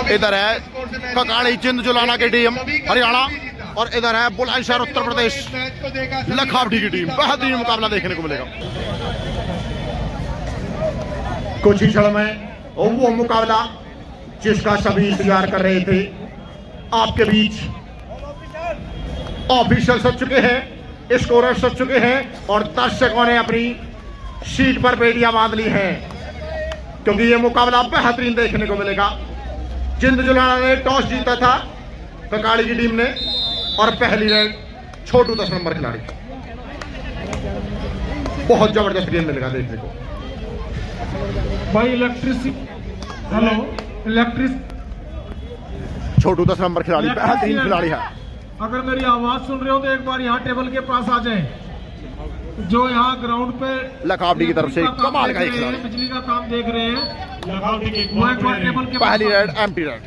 इधर है ककाड़ी जिंद जुलाना की टीम हरियाणा और इधर है बुलंदशहर उत्तर प्रदेश लखावटी की टीम। बेहतरीन मुकाबला देखने को मिलेगा कुछ ही क्षण में। वो मुकाबला जिसका सभी इंतजार कर रहे थे आपके बीच ऑफिशियल सज चुके हैं, स्कोरर सज चुके हैं और दर्शकों ने अपनी सीट पर बेटियां बांध ली हैं क्योंकि ये मुकाबला बेहतरीन देखने को मिलेगा। जिंद जुलाना ने टॉस जीता था ककाड़ी की टीम ने और पहली रेड छोटू 10 नंबर खिलाड़ी। बहुत जबरदस्त गेम मिलेगा देखने को भाई। इलेक्ट्रिक छोटू 10 नंबर खिलाड़ी बेहतरीन खिलाड़ी है। अगर मेरी आवाज सुन रहे हो तो एक बार यहाँ टेबल के पास आ जाए। जो यहाँ ग्राउंड पे लखावटी की तरफ से कमाल का खिलाड़ी बिजली का काम देख रहे हैं, पहली raid empty raid.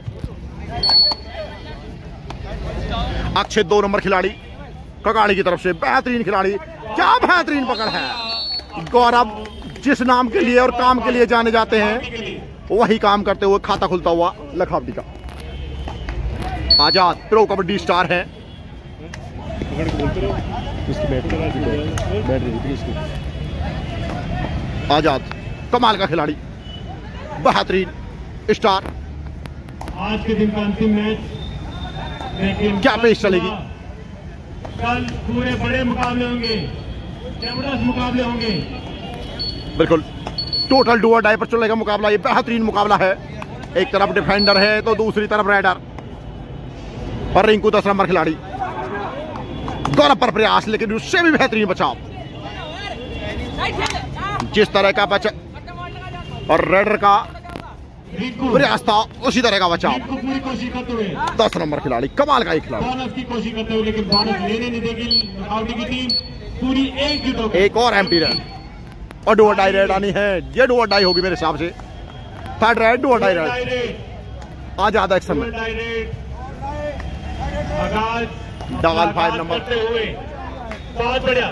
Akshay 2 number खिलाड़ी ककाड़ी की तरफ से बेहतरीन खिलाड़ी। क्या बेहतरीन पकड़ है। गौरव जिस नाम के लिए और काम के लिए जाने जाते हैं वही काम करते हुए खाता खुलता हुआ लखावटी का आजाद प्रो कबड्डी स्टार है। आजाद कमाल का खिलाड़ी बेहतरीन स्टार। आज के दिन का अंतिम मैच क्या पेश चलेगी। कल पूरे बड़े मुकाबले होंगे, जबरदस्त मुकाबले होंगे। बिल्कुल टोटल डू और डाई पर चलेगा मुकाबला। ये बेहतरीन मुकाबला है। एक तरफ डिफेंडर है तो दूसरी तरफ राइडर और रिंकू 10 नंबर खिलाड़ी। गौरव पर प्रयास लेकिन उससे भी बेहतरीन बचाव। जिस तरह का बचाव और रेडर का प्रयास था उसी तरह का बचाव। 10 नंबर खिलाड़ी कमाल का एक खिलाड़ी। एक और एम्प्टी रेड और डू और डाई रेड आनी है। ये डू और डाई होगी मेरे हिसाब से। Third raid do or die raid आ ज्यादा एक्शन में। डबल 5 नंबर बहुत बढ़िया।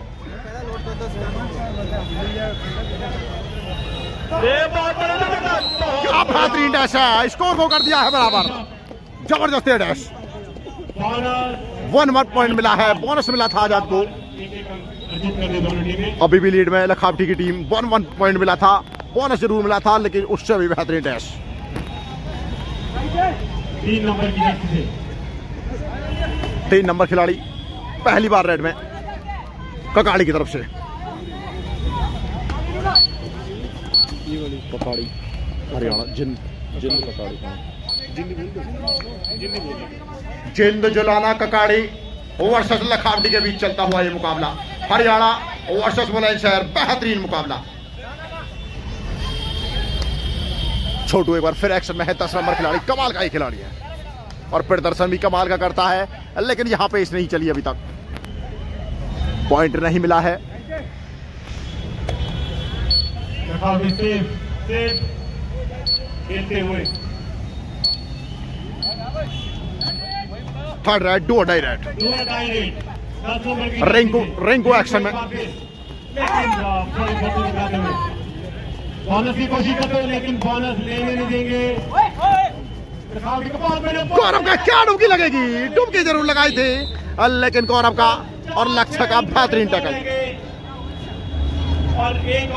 क्या बेहतरीन डैश है। स्कोर को कर दिया है बराबर। जबरदस्त डैश। 1 पॉइंट मिला है। बोनस मिला था आजाद को। अभी भी लीड में लखावटी की टीम। 1 पॉइंट मिला था। बोनस जरूर मिला था लेकिन उससे भी बेहतरीन डैश। 3 नंबर खिलाड़ी पहली बार रेड में ककाड़ी की तरफ से। ककाड़ी हरियाणा जिंद ककाड़ी जिंद जुलाना ककाड़ी वर्सेस लखावटी के बीच चलता हुआ ये मुकाबला। हरियाणा वर्सेस बुलंदशहर बेहतरीन मुकाबला। छोटू एक बार फिर एक्शन में है। 10 नंबर खिलाड़ी कमाल का ही खिलाड़ी है और प्रदर्शन भी कमाल का करता है लेकिन यहां पे इस नहीं चली अभी तक। पॉइंट नहीं मिला है। Third raid do or die raid. Rinku action में। बोनस की कोशिश करते हैं लेकिन बोनस लेने नहीं देंगे। गौरव का क्या डुबकी लगेगी। डुबकी जरूर लगाई थी लेकिन गौरव का और लक्ष्य का बेहतरीन टक्कर। और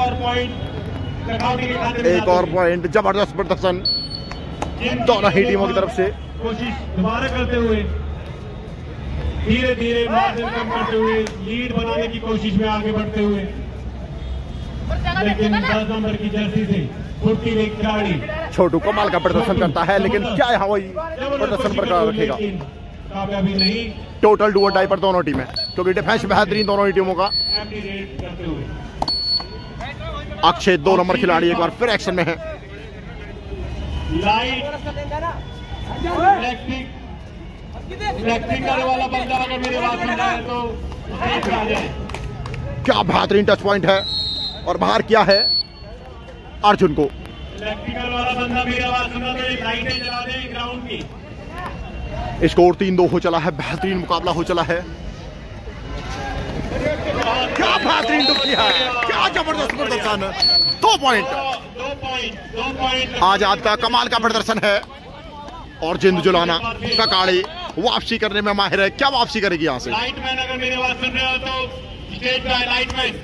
एक और पॉइंट। जबरदस्त प्रदर्शन दोनों ही टीमों की तरफ से। कोशिश दोबारा करते हुए धीरे धीरे मार्जिन कम करते हुए लीड बनाने की कोशिश में आगे बढ़ते हुए लेकिन 10 नंबर की जर्सी से फुर्ती एक खिलाड़ी छोटू कमाल का प्रदर्शन करता है लेकिन क्या यहाँ वही प्रदर्शन बरकरार रखेगा। कामयाबी नहीं। टोटल डू और डाई पर दोनों टीमें क्योंकि डिफेंस बेहतरीन दोनों ही टीमों का। अक्षय 2 नंबर खिलाड़ी एक बार फिर एक्शन में है। इलेक्ट्रिकल वाला बंदा अगर मेरी बात सुन रहा है तो आ जाए। क्या बेहतरीन टच पॉइंट है और बाहर किया है अर्जुन को। इलेक्ट्रिकल वाला बंदा मेरी आवाज सुन रहा है तो लाइटें जला दे ग्राउंड की। स्कोर 3-2 हो चला है। बेहतरीन मुकाबला हो चला है। क्या बेहतरीन डुबकी है। क्या जबरदस्त प्रदर्शन। 2 पॉइंट पॉइंट। आजाद का कमाल का प्रदर्शन है और जिंद जुलाना ककाड़ी वापसी करने में माहिर है। क्या वापसी करेगी यहाँ से? लाइटमैन अगर मेरी आवाज सुन रहे हो तो स्टेज पे लाइटमैन।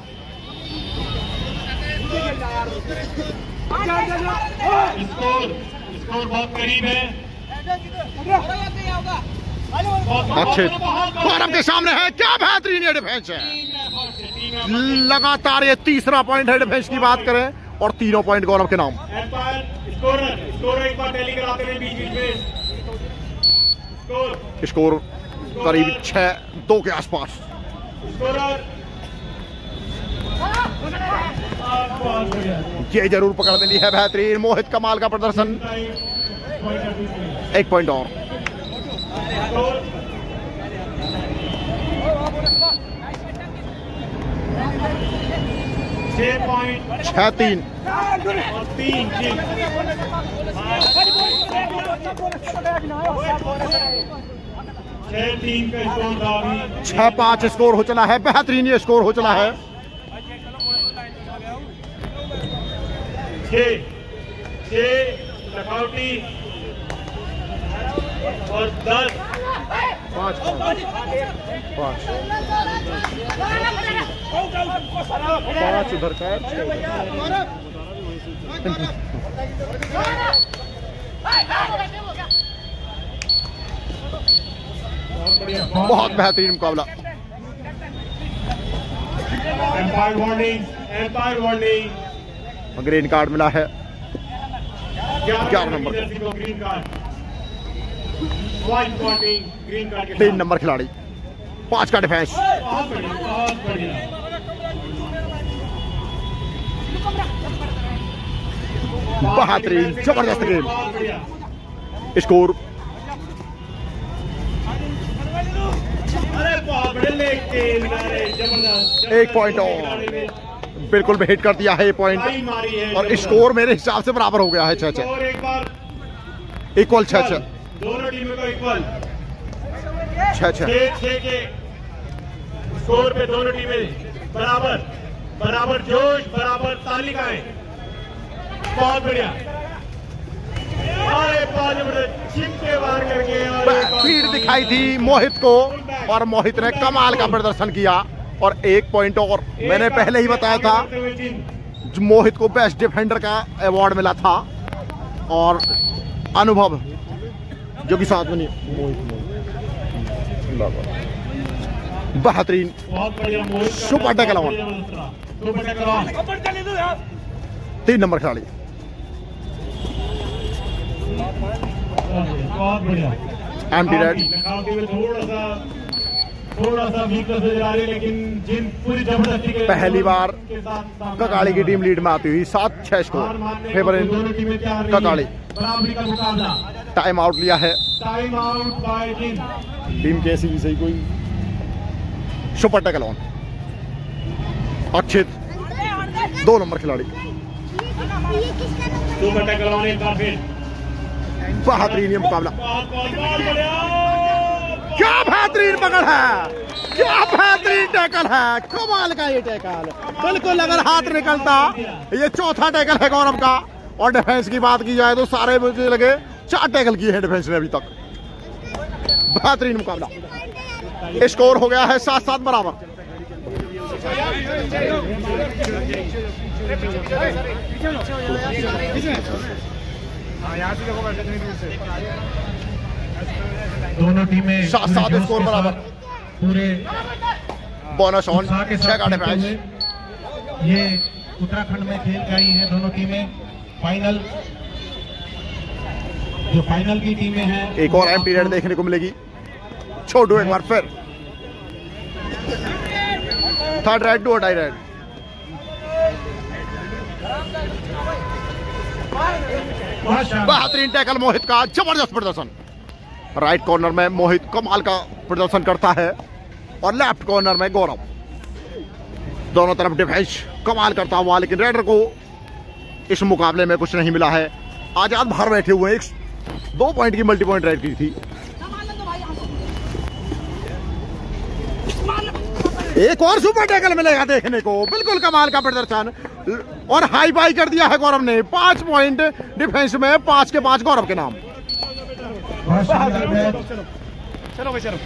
स्कोर बहुत करीब है। अच्छे गौरव के सामने है। क्या बेहतरीन ये डिफेंस है। लगातार ये तीसरा पॉइंट है डिफेंस की बात करें और तीनों पॉइंट गौरव के नाम। स्कोर एक बार टैली कराते हैं बीच में। स्कोर करीब 6-2 के आसपास। ये जरूर पकड़ में ली है बेहतरीन मोहित कमाल का प्रदर्शन। 1 पॉइंट और। छह 3 और 3 6-3 का स्कोर था अभी। 6-5 स्कोर हो चला है। बेहतरीन ये स्कोर हो चला है। 6 लखौटी और 10 5 उधर का। बहुत बेहतरीन मुकाबला। Empire warning. ग्रीन कार्ड मिला है 11 number green card. White warning green card के 3 नंबर खिलाड़ी 5 का डिफेंस। बहुत बढ़िया। बेहतरीन जबरदस्त गेम। स्कोर अरे बहुत बड़े जबरदस्त। 1 पॉइंट और बिल्कुल भी हिट कर दिया है ये पॉइंट और स्कोर मेरे हिसाब से बराबर हो गया है। 6-6 इक्वल। 6-6 दोनों टीमों का इक्वल। 6-6 के स्कोर पे दोनों टीमें बराबर जोश, बराबर तालिकाएं। बहुत बढ़िया। चिमटे मार करके फीड दिखाई थी मोहित को और मोहित ने कमाल का प्रदर्शन किया और 1 पॉइंट और। मैंने पहले ही बताया था मोहित को बेस्ट डिफेंडर का अवार्ड मिला था और अनुभव जो कि साथ में नहीं बेहतरीन सुपर टैकल ऑन। 3 नंबर खिलाड़ी। बहुत बढ़िया। Empty raid. थोड़ा सा वीकनेस नजर आ रही है लेकिन जिन पूरी जबरदस्ती के पहली बार ककाड़ी की टीम लीड में आती हुई 7-6 स्कोर फेवर इन ककाड़ी। बराबरी का मुकाबला। टाइम आउट लिया है टाइम आउट बाय जिन। टीम कैसी भी सही कोई। Super tackle on. अच्छे 2 नंबर खिलाड़ी। सुपर टैकल ऑन एक बार फिर। बेहतरीन ये मुकाबला। क्या बेहतरीन पकड़ है। क्या बेहतरीन टैकल है। कमाल का ये टैकल। बिल्कुल अगर हाथ निकलता। ये चौथा टैकल है गौरव का और डिफेंस की बात की जाए तो सारे मुझे लगे 4 टैकल किए हैं डिफेंस ने अभी तक। बेहतरीन मुकाबला। स्कोर हो गया है 7-7 बराबर। दोनों टीमें 7-7 स्कोर बराबर। पूरे बोनस ऑन 6 का डिफेंस। ये उत्तराखंड में खेल गई है दोनों टीमें। फाइनल जो फाइनल की टीमें हैं। एक और एम पीरियड देखने को मिलेगी। छोड़ो एक बार फिर। 3rd raid 2 die raid. बेहतरीन टैकल मोहित का। जबरदस्त प्रदर्शन। राइट कॉर्नर में मोहित कमाल का प्रदर्शन करता है और लेफ्ट कॉर्नर में गौरव। दोनों तरफ डिफेंस कमाल करता हुआ लेकिन रेडर को इस मुकाबले में कुछ नहीं मिला है। आजाद बाहर बैठे हुए 2 पॉइंट की मल्टी पॉइंट रेड की थी। एक और सुपर टैकल मिलेगा देखने को। बिल्कुल कमाल का प्रदर्शन। और हाई बाई कर दिया है गौरव ने। 5 पॉइंट डिफेंस में, 5 के 5 गौरव के नाम। चलो भाई चलो,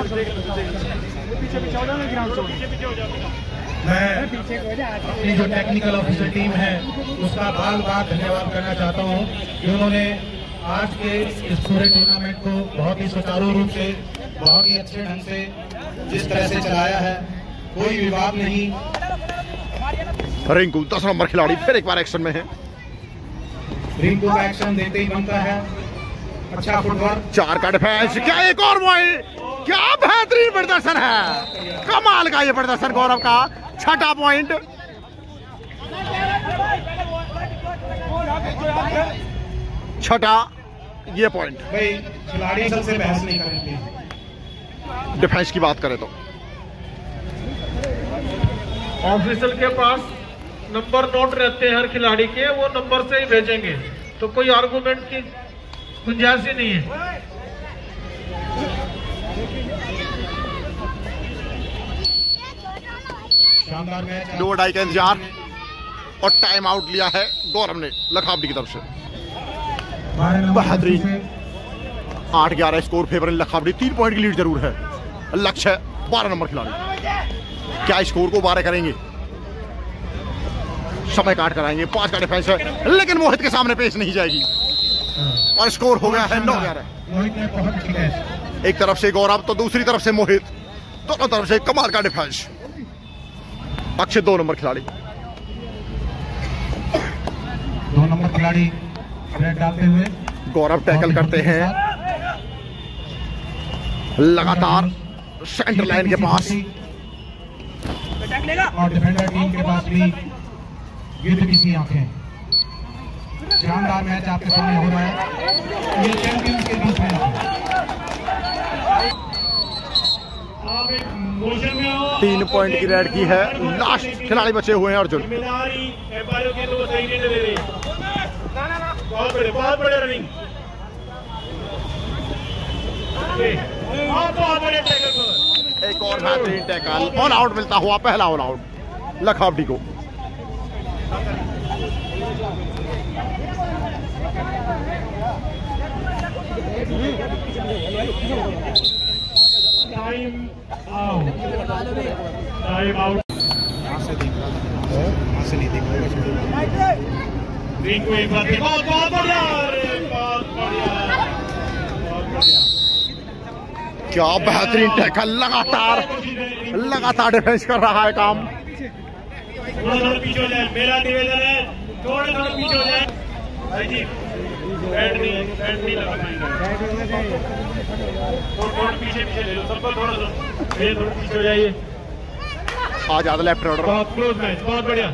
मैं अपनी जो टेक्निकल ऑफिसर टीम है उसका बार बार धन्यवाद करना चाहता हूं कि उन्होंने आज के इस पूरे टूर्नामेंट को बहुत ही सुचारू रूप से, बहुत ही अच्छे ढंग से जिस तरह से चलाया है, कोई विवाद नहीं। रिंकू 10 नंबर खिलाड़ी फिर एक बार एक्शन में है। रिंकू का एक्शन देते ही बनता है। अच्छा फुटबॉल, 4 का डिफेंस, क्या एक और पॉइंट, क्या बेहतरीन प्रदर्शन है, कमाल का ये प्रदर्शन गौरव का। 6ठा पॉइंट, 6ठा ये पॉइंट। भाई खिलाड़ी सबसे बहस नहीं करेंगे। डिफेंस की बात करें तो ऑफिसर के पास नंबर नोट रहते हैं हर खिलाड़ी के, वो नंबर से ही भेजेंगे, तो कोई आर्गुमेंट की गुंजाइश ही नहीं है। शानदार मैच। 2 डाई का इंतजार और टाइम आउट लिया है गौरव ने लखावड़ी की तरफ से। बेहतरीन 8-11 स्कोर फेवर लखावड़ी। 3 पॉइंट की लीड जरूर है। लक्ष्य है 12 नंबर खिलाड़ी, क्या स्कोर को 12 करेंगे, समय काट कराएंगे। 5 का डिफेंस है लेकिन मोहित के सामने पेश नहीं जाएगी और स्कोर हो गया है 9-11। एक तरफ से गौरव तो दूसरी तरफ से मोहित, दोनों तरफ से कमाल का डिफेंस। अक्षय 2 नंबर खिलाड़ी, 2 नंबर खिलाड़ी डालते हुए गौरव टैकल करते हैं लगातार सेंटर लाइन के पास, और डिफेंडर टीम के पास भी गिद्ध की सी आंखें। शानदार मैच आपके सामने हो रहा है, ये चैंपियंस के बीच में। आप एक मोशन में हो। 3 पॉइंट की रेड की है। लास्ट खिलाड़ी बचे हुए हैं अर्जुन। जिम्मेदारी एम्पायरों की तो सही नहीं दे रही। बहुत बड़े रनिंग, बहुत बड़े टैकल पर एक और बेहतरीन टैकल, ऑल आउट मिलता हुआ पहला ऑल आउट लखावड़ी को। Time out, time out. Ring को एक बार बहुत बहुत बढ़िया, बहुत बढ़िया, बहुत बढ़िया। क्या बेहतरीन टैकल, लगातार डिफेंस कर रहा है काम। थोड़ा पीछे हो जाए, मेरा निवेदन है, थोड़ा पीछे हो जाए भाई जी। बैट नहीं लगा थोड़ा पीछे ले लो, सबको थोड़ा पीछे हो जाइए। आजाद लेफ्ट ऑर्डर, बहुत क्लोज मैच, बहुत बढ़िया।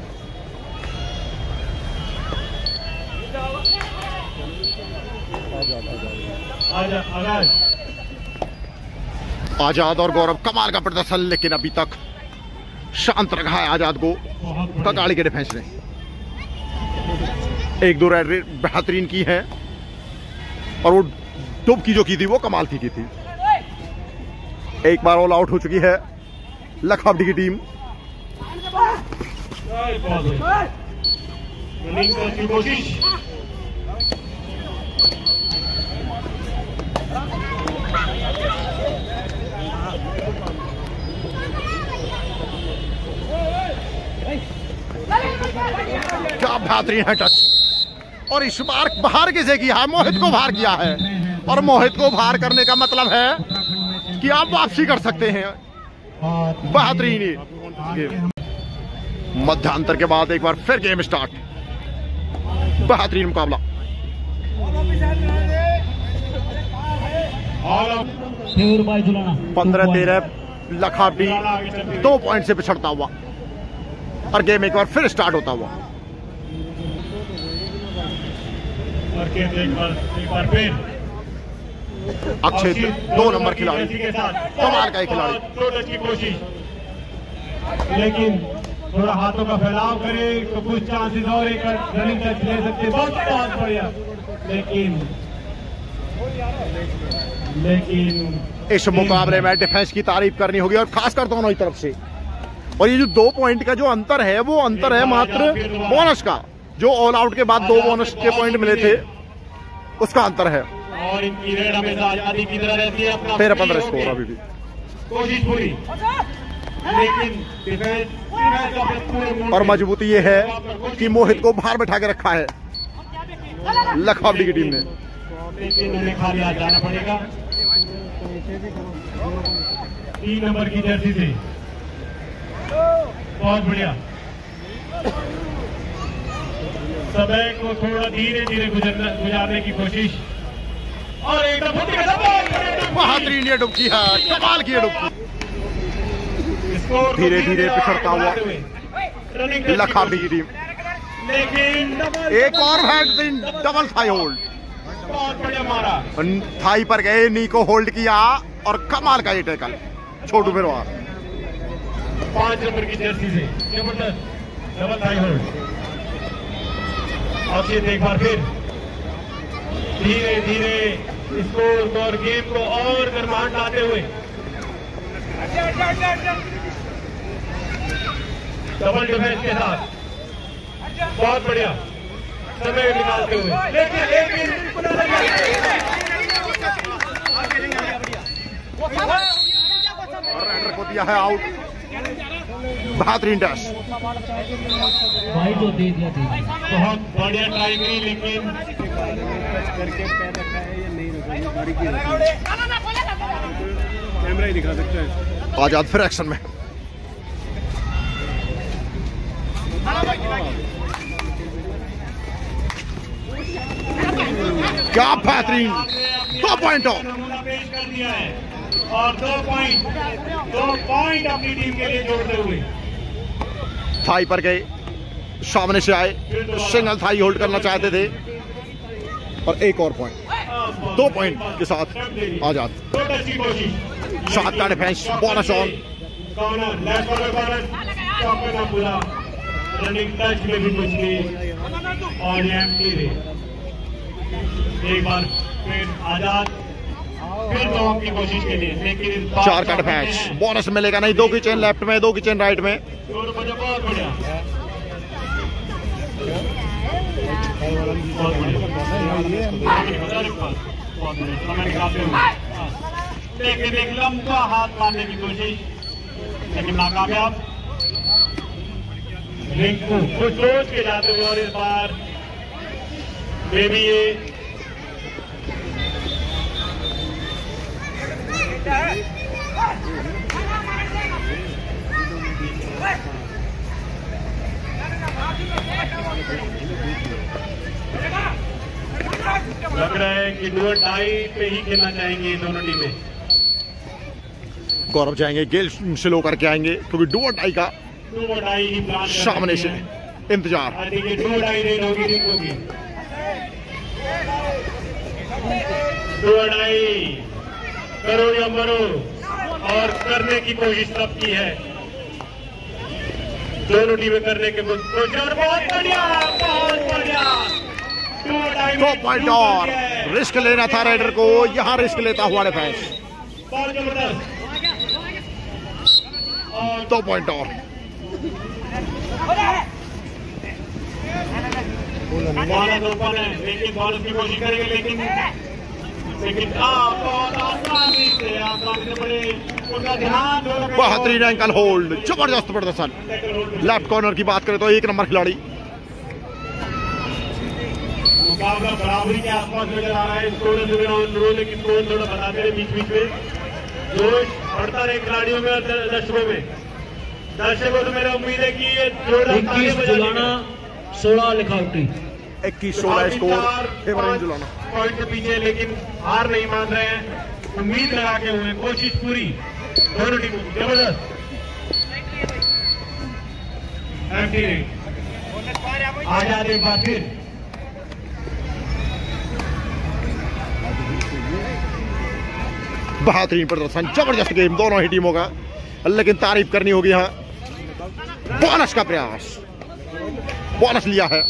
आजाद और गौरव कमाल का प्रदर्शन, लेकिन अभी तक शांत रखा है आजाद को ककाड़ी के डिफेंस ने। 1-2 रेड बेहतरीन की है और वो डुबकी जो की थी वो कमाल की थी। एक बार ऑल आउट हो चुकी है लखावड़ी की टीम। कोशिश क्या बेहतरीन है टच, और इस बार बाहर किसे किया है, मोहित को बाहर किया है। और मोहित को बाहर करने का मतलब है कि आप वापसी कर सकते हैं। बेहतरीन मध्यांतर के बाद एक बार फिर गेम स्टार्ट, बेहतरीन मुकाबला। 15-13 लखावड़ी 2 पॉइंट से पिछड़ता हुआ और गेम एक बार फिर स्टार्ट होता हुआ। एक बार फिर अक्षय 2 नंबर खिलाड़ी, कमाल का एक खिलाड़ी। की कोशिश, लेकिन थोड़ा हाथों का फैलाव करे तो कुछ चांसेस और एक रनिंग टच ले सकते, बहुत बढ़िया। लेकिन इस मुकाबले में डिफेंस की तारीफ करनी होगी और खासकर दोनों ही तरफ से। और ये जो 2 पॉइंट का जो अंतर है वो अंतर है मात्र बोनस का, जो ऑल आउट के बाद 2 बोनस के पॉइंट मिले थे उसका अंतर है। और इनकी रेड हमेशा आजादी की तरह रहती है। अपना 13-15 स्कोर अभी भी कोशिश पूरी, लेकिन डिफेंस और मजबूती ये है कि मोहित को बाहर बैठा के रखा है लखावड़ी की टीम ने। लेकिन उन्हें खाली आ जाना पड़ेगा 3 नंबर की जर्सी से। बहुत बढ़िया, समय को थोड़ा धीरे धीरे गुजारने की कोशिश। और एकदम बेहतरीन ये डुबकी है, कमाल की ये डुबकी, धीरे धीरे पिछड़ता हुआ लखावड़ी की टीम। लेकिन एक और बेहतरीन डबल थाई होल्ड, बहुत बढ़िया मारा, थाई पर गए, नी को होल्ड किया और कमाल का ये टैकल छोटू फिरवार। 5 नंबर की जर्सी से जबरदस्त डबल थाई होल्ड। अक्षित एक बार फिर धीरे धीरे स्कोर और गेम को और गर्माहट लाते हुए डबल डिफेंस के साथ बहुत बढ़िया समय निकालते हुए, लेकिन और राइडर को दिया है आउट। बेहतरीन टैच, भाई जो दे दिया बहुत बढ़िया ट्राई की, लेकिन कैमरा ही दिखा सकता है। आजाद फिर एक्शन में, क्या बेहतरीन 2 पॉइंट नमूना पेश कर दिया है और 2 पॉइंट अपनी टीम के लिए जोड़ते हुए थाई पर गए, सामने से आए, सिंगल थाई होल्ड करना चाहते थे और एक और पॉइंट 2 पॉइंट के साथ आजाद। अच्छी कोशिश, सात का defence, bonus on, corner left corner top पे ना पूरा रनिंग टच में भी कुछ नहीं और एम्प्टी रे। एक बार फिर आजाद फिर लॉन्ग की कोशिश के लिए, लेकिन 4 का डिफेंस, बोनस मिलेगा नहीं। 2 की चेन लेफ्ट में, 2 की चेन राइट में। बहुत बढ़िया, लेकिन एक लंबा हाथ मारने की कोशिश, लेकिन नाकामयाब। रिंकू कुछ सोच के जाते हुए और इस बार बेबी ये लग रहा है कि डू और डाई पे ही खेलना चाहेंगे ये दोनों टीमें। गौरव जाएंगे, गेल स्लो करके आएंगे क्योंकि डू और डाई का do or die he plan सामने से इंतजार। I think do or die raid होगी रिंकू की। डू और डाई, करो या मरो, और करने की कोशिश सब की है दोनों टीमें करने के कोशिश। और बहुत बढ़िया, बहुत बढ़िया 2 पॉइंट और रिस्क लेना था राइडर को, यहाँ रिस्क लेता हुआ डिफेंस। बहुत जबरदस्त 2 पॉइंट और बॉलर ओपन है, लेकिन बॉलर की कोशिश करेंगे, लेकिन बहुत आसानी से बड़े उनका ध्यान बेहतरीन एंकल होल्ड, जबरदस्त प्रदर्शन। लेफ्ट कॉर्नर की बात करें तो 1 नंबर खिलाड़ी। मुकाबला बराबरी के आसपास नजर आ रहा है। लेकिन स्कोर थोड़ा बताते रहे बीच बीच में, जोश बढ़ता रहे खिलाड़ियों में और दर्शकों में। दर्शकों से मेरा उम्मीद है कि ये 21 Julana 16 Likhawati 21-16 score favour Julana point के पीछे, लेकिन हार नहीं मान रहे हैं, उम्मीद लगा के हुए, कोशिश पूरी दोनों टीमों की। जबरदस्त आजाद एक बार फिर बेहतरीन प्रदर्शन, जबरदस्त गेम दोनों ही टीमों का, लेकिन तारीफ करनी होगी यहाँ बोनस का प्रयास। बोनस लिया है,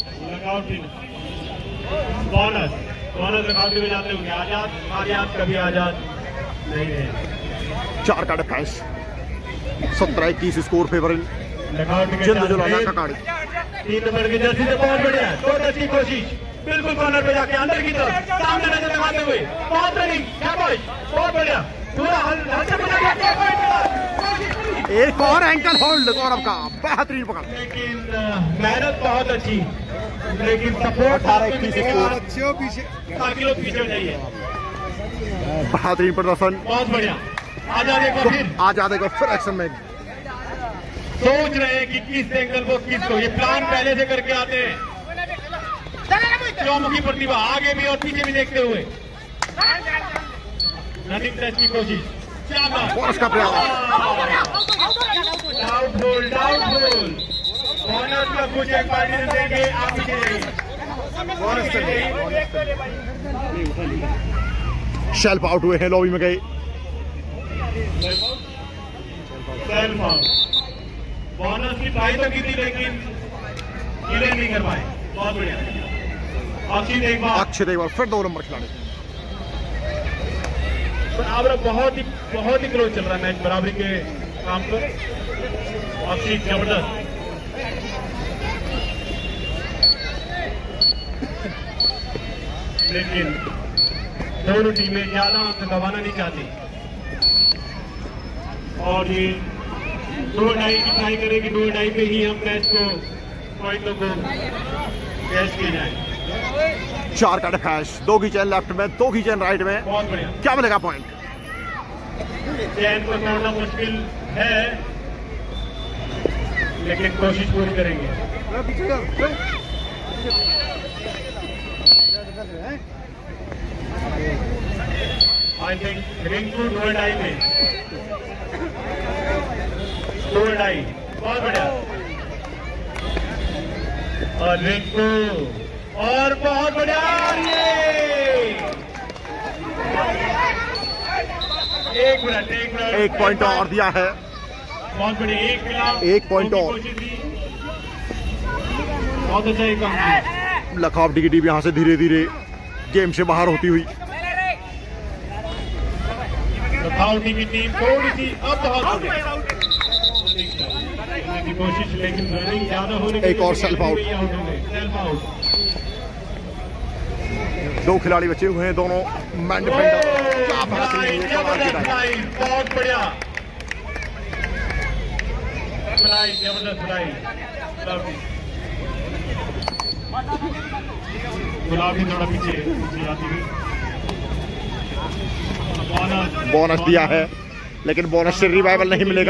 बोनस दिखाते हुए जाते होंगे आजाद। आजाद कभी आजाद नहीं रहे। 4 का defence, 17-21 score favouring Jind Julana Kakadi. 3 number की जर्सी से बहुत बढ़िया, बहुत अच्छी कोशिश, बिल्कुल कॉर्नर पे जाके अंदर की तरफ सामने नजर लगाते हुए बहुत रनिंग, बहुत बढ़िया, पूरा हल्के पे एक और एंकल होल्ड गौरव का, बेहतरीन पकड़। लेकिन मेहनत बहुत अच्छी, लेकिन सपोर्ट 18-21 स्कोर, ताकि लोग पीछे हो जाइए। बेहतरीन प्रदर्शन, बहुत बढ़िया। आजाद को फिर एक्शन में सोच रहे हैं कि किस एंगल को किसको, ये प्लान पहले से करके आते हैं। चौमुखी प्रतिभा आगे भी और पीछे भी देखते हुए रनिंग टच की कोशिश, बोनस का प्रयास, डाउटफुल बोनस का कुछ एक पार्टी से देंगे, आप पीछे जाइए। शेल्फ आउट हुए हैं, लॉबी में गए। सेल्फ आउट, बोनस की ट्राई तो की थी लेकिन क्लियर नहीं कर पाए। बहुत बढ़िया। अक्षित एक बार फिर 2 नंबर खिलाड़ी। बहुत ही क्लोज चल रहा है मैच, बराबरी के काम पर। अक्षित जबरदस्त, लेकिन दोनों टीमें ज्यादा अंक गंवाना नहीं चाहती और ये 2-2.5 की ट्राई करेगी। 2-2.5 पे ही हम मैच को पॉइंटों को कैच किए जाए। 4 का डिफेंस, 2 की चैन लेफ्ट में, 2 की चैन राइट में, बहुत बढ़िया। क्या मिलेगा पॉइंट? चैन को तोड़ना मुश्किल है, लेकिन कोशिश पूरी करेंगे। आई थिंक रिंकू 2-2.5 में, 2-2.5, बहुत बढ़िया। और रिंकू और बहुत बढ़िया, एक मिनट 1 पॉइंट और दिया है। बहुत बढ़िया, 1 पॉइंट और। बहुत अच्छा काम किया। लखावटी की टीम यहाँ से धीरे धीरे गेम से बाहर होती हुई। लखावटी की टीम थोड़ी सी अब बहुत की कोशिश, लेकिन रनिंग ज्यादा होने एक और सेल्फ आउट। 2 खिलाड़ी बचे हुए हैं, दोनों मैन डिफेंडर। बहुत बढ़िया फ्लाई, जबरदस्त फ्लाई। गुलाबी थोड़ा पीछे आती हुई। बोनस दिया है, लेकिन बोनस से रिवाइवल नहीं मिलेगा।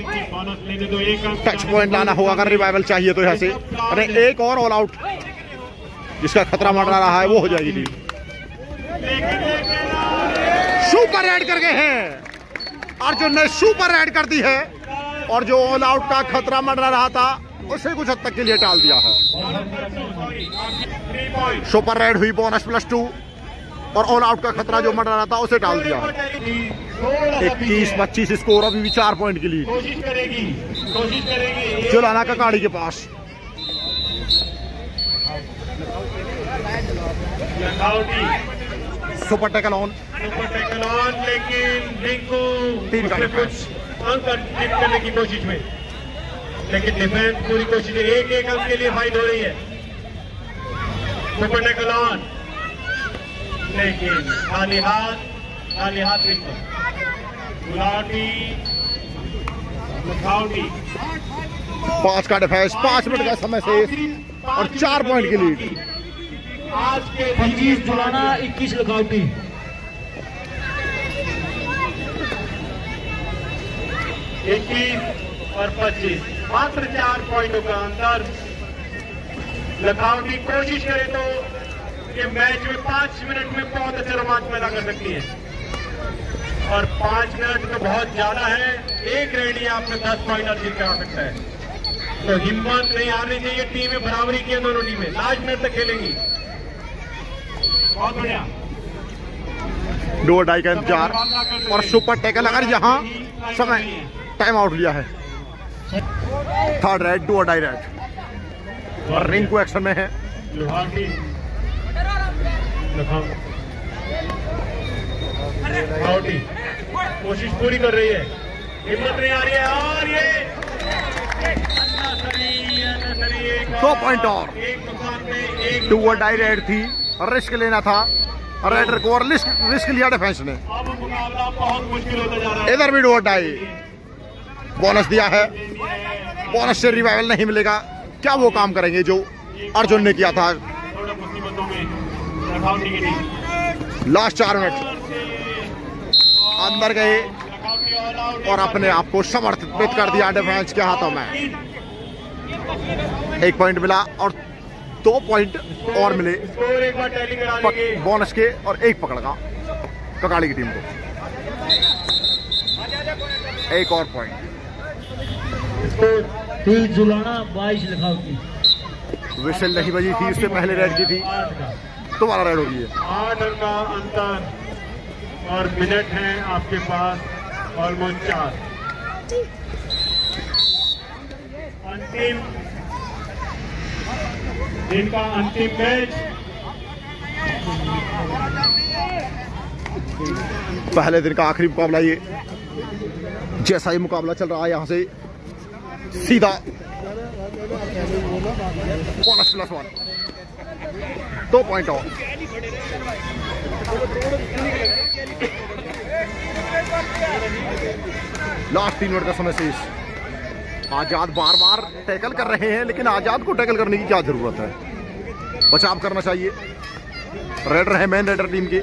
टच पॉइंट लाना होगा अगर रिवाइवल चाहिए तो। यहाँ से अरे एक और ऑल आउट जिसका खतरा मंडरा रहा है वो हो जाएगी टीम। सुपर राइड कर गए हैं, अर्जुन ने सुपर राइड कर दी है और जो ऑल आउट का खतरा मंडरा रहा था उसे कुछ हद तक के लिए टाल दिया है। सुपर राइड हुई, बोनस +2 और ऑल आउट का खतरा जो मंडरा रहा था उसे टाल दिया है। 21-25 स्कोर, अभी भी 4 पॉइंट के लिए कोशिश करेगी जुलाना ककाड़ी के पास। सुपर टैकल ऑन, लेकिन रिंकू 3 का डिफेंस अंक करने की कोशिश में, लेकिन डिफेंस पूरी कोशिश, एक अंक के लिए फाइट हो रही है। सुपर टैकल ऑन, लेकिन खाली हाथ रिंकू। गुलाटी 5 का डिफेंस, 5 मिनट का समय से और 4 पॉइंट की लीड। आज के 25 जुलाना, 21 लखावटी। 21 और 25, मात्र 4 पॉइंटों का अंतर। लखावटी कोशिश करे तो ये मैच में 5 मिनट में बहुत अच्छा रोमांच पैदा कर सकती है, और 5 मिनट तो बहुत ज्यादा है। एक रैली आपने 10 पॉइंट अर्जित करा सकता है, तो हिम्मत नहीं हारनी चाहिए। टीमें बराबरी की है, दोनों टीमें लास्ट मिनट तक खेलेंगी। बहुत बढ़िया, 2-2.5 का इंतजार और सुपर टैकल अगर यहाँ समय टाइम आउट लिया है। 3rd राइड, 2-2.5 राइड और रिंकू एक्शन में है। कोशिश पूरी कर रही है, हिम्मत नहीं आ रही है और ये 2 पॉइंट और 2 डाई रेड थी, रिस्क लेना था रेडर को और रिस्क लिया डिफेंस ने। अब मुकाबला बहुत मुश्किल होता जा रहा है। इधर भी 2 डाई बोनस दिया है, बोनस से रिवाइवल नहीं मिलेगा। क्या वो काम करेंगे जो अर्जुन ने किया था? थोड़ा मुसीबतों में लखनऊ की टीम लास्ट 4 मिनट अंदर गए और अपने आप को समर्पित कर दिया डिफेंस के हाथों में। 1 पॉइंट मिला और 2 पॉइंट और मिले स्कोर एक बार टैली करा लेंगे बोनस के और 1 पकड़ का ककाड़ी की टीम को। 1 और पॉइंट। 30 जुलाना 22 लखावटी। विशेल नहीं बजी थी, उससे पहले रेड की थी, दोबारा रेड हो गई है। 8 रन का अंतर और मिनट हैं आपके पास ऑलमोस्ट 4। अंतिम दिन का अंतिम मैच पहले दिन का आखिरी मुकाबला ये। जैसा ये मुकाबला चल रहा है यहां से सीधा बोनस +1, 2 पॉइंट और। लास्ट 3 मिनट का समय शेष। आजाद बार बार टैकल कर रहे हैं, लेकिन आजाद को टैकल करने की क्या जरूरत है? बचाव करना चाहिए। रेडर है मेन रेडर टीम के।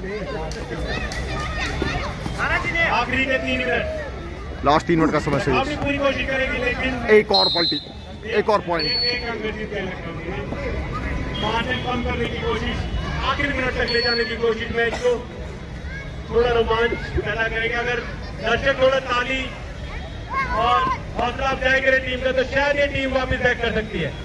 आखिरी के 3 मिनट, लास्ट 3 मिनट का समय शेष। आपने पूरी कोशिश करेगी लेकिन 1 और पलटी, 1 और पॉइंट। एक रन व्यतीत करने मार्जिन कम करने की कोशिश, आखिरी मिनट तक ले जाने की कोशिश मैच को थोड़ा रोमांच पैदा करेगा। अगर दर्शक थोड़ा ताली और हौसला अफजाई करे टीम का, तो शायद ये टीम वापस बैक कर सकती है।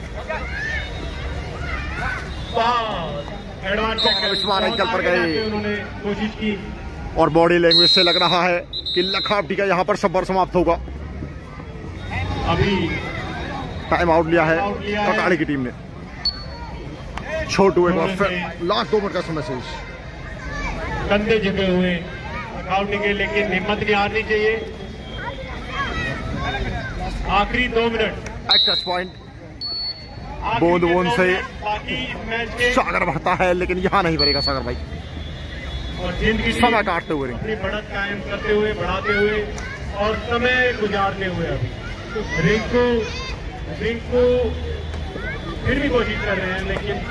विश्वास एंकल पर गए, उन्होंने कोशिश की और बॉडी लैंग्वेज से लग रहा है कि लखावटी का यहाँ पर सब्बर समाप्त होगा। अभी टाइम आउट लिया है ककाड़ी की टीम ने। छोटू एक बार फिर लास्ट 2 मिनट का समय शेष। कंधे झुके हुए काउंटी के, लेकिन हिम्मत नहीं हारनी चाहिए। आखिरी 2 मिनट। टच पॉइंट बूंद बूंद से बाकी मैच के सागर भरता है, लेकिन यहाँ नहीं भरेगा सागर भाई। और जिंदगी समय काटते हुए अपनी बढ़त कायम करते हुए, बढ़ाते हुए और समय गुजारते हुए अभी रिंकू फिर भी कोशिश कर रहे हैं, लेकिन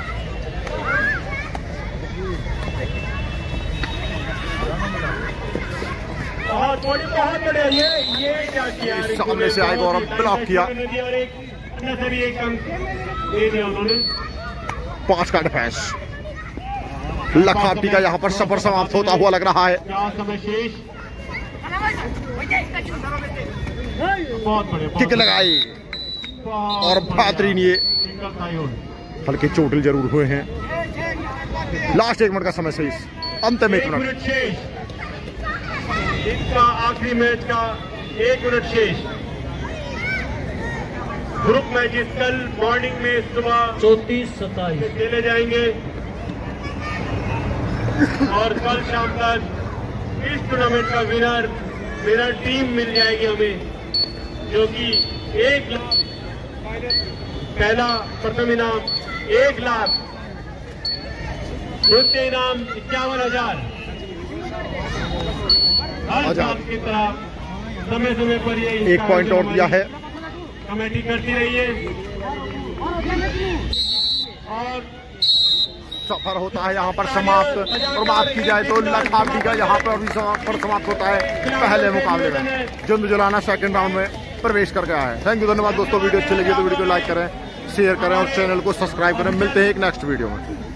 बहुत बढ़िया। ये क्या किया? सामने से आए गौरव, ब्लॉक किया। और एक अंक दे दिया उन्होंने। 5 का डिफेंस। लखावटी का यहाँ पर सफर समाप्त होता हुआ लग रहा है। समय शेष। बहुत बढ़िया किक लगाई और बेहतरीन। ये हल्के चोटिल जरूर हुए हैं। लास्ट 1 मिनट का समय शेष। अंतिम 1 मिनट शेष। इनका आखिरी मैच का 1 मिनट शेष। ग्रुप मैचेस कल मॉर्निंग में सुबह 34-27 खेले जाएंगे और कल शाम तक इस टूर्नामेंट का विनर टीम मिल जाएगी हमें, जो कि 1 लाख पहला प्रथम इनाम 1 लाख, द्वितीय इनाम 51,000। हर साल की तरह समय समय पर ये 1 पॉइंट और दिया है। कमेटी करती रही है और सफर होता है यहाँ पर समाप्त। और बात की जाए तो लखावटी का यहाँ पर भी समाप्त होता है पहले मुकाबले में। जुंद जुलाना सेकंड राउंड में प्रवेश कर गया है। थैंक यू, धन्यवाद दोस्तों। वीडियो अच्छी लगी तो वीडियो को लाइक करें, शेयर करें और चैनल को सब्सक्राइब करें। मिलते हैं एक नेक्स्ट वीडियो में।